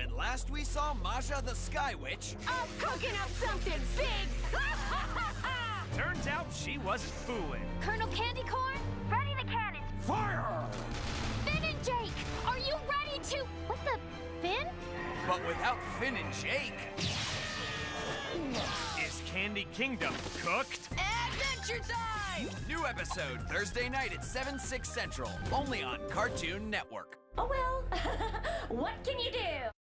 when last we saw Maja the Sky Witch... I'm cooking up something big! Turns out she wasn't fooling. Colonel Candy Corn, ready the cannons! Fire! Finn and Jake, are you ready to... What the... Finn? But without Finn and Jake... Is Candy Kingdom cooked? Adventure time! New episode Thursday night at 7/6 Central, only on Cartoon Network. Oh well, what can you do?